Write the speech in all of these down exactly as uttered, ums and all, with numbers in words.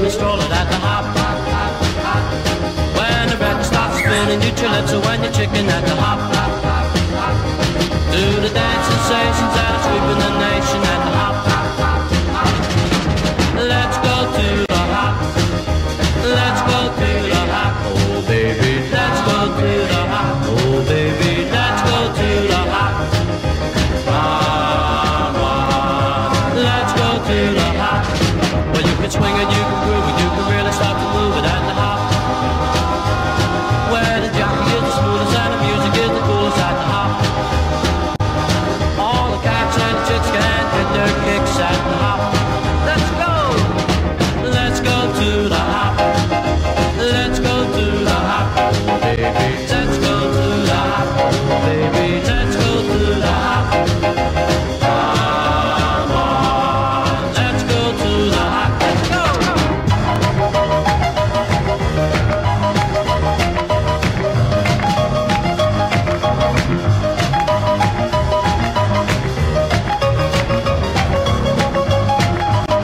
a stroller at the hop. When the record starts spinning, you your lips, or when you're chicken at the hop. Do the dance sensations that are sweeping the nation at the hop. Let's go to the hop. Let's go to the hop. Oh baby, let's go to the hop. Oh baby, let's go to the hop. Come on, let's go to the hop. Well, you can swing it, you can groove it, you can really start to move it at the hop. Where the jockey is the smoothest and the music is the coolest at the hop. All the cats and the chicks can get their kicks at the hop. Let's go, let's go to the hop. Let's go to the hop, baby. Let's go to the hop, baby. Let's go to the hop. Come on, let's go to the hop. Let's go.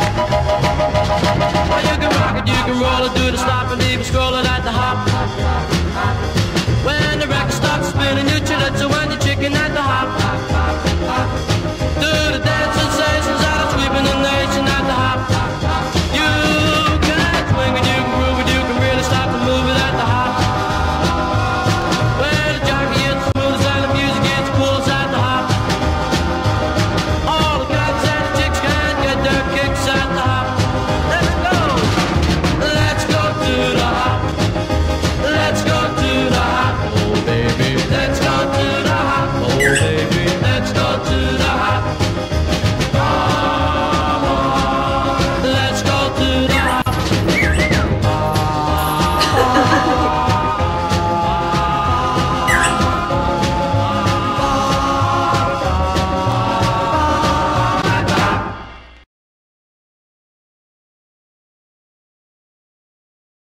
Well, you can rock it, you can roll it, do the stop and leave it scrolling at the hop.